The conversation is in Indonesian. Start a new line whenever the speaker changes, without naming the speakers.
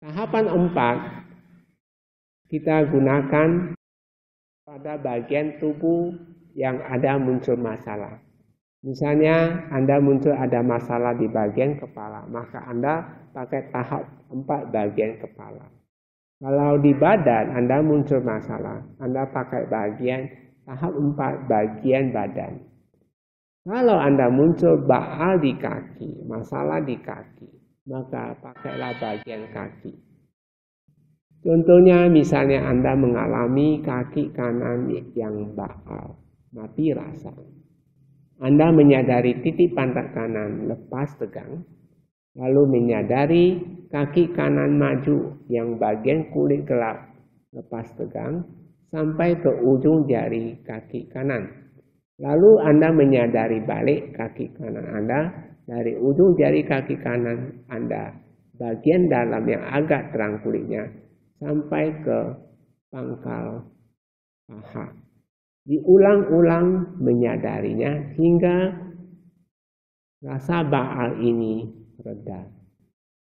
Tahapan 4 kita gunakan pada bagian tubuh yang ada muncul masalah. Misalnya Anda muncul ada masalah di bagian kepala, maka Anda pakai tahap 4 bagian kepala. Kalau di badan Anda muncul masalah, Anda pakai tahap 4 bagian badan. Kalau Anda muncul baal di kaki, masalah di kaki, maka pakailah bagian kaki. Contohnya misalnya Anda mengalami kaki kanan yang baal, mati rasa. Anda menyadari titik pantat kanan lepas tegang, lalu menyadari kaki kanan maju yang bagian kulit gelap lepas tegang sampai ke ujung jari kaki kanan. Lalu Anda menyadari balik kaki kanan Anda dari ujung jari kaki kanan Anda bagian dalam yang agak terang kulitnya sampai ke pangkal paha. Diulang-ulang menyadarinya hingga rasa baal ini reda.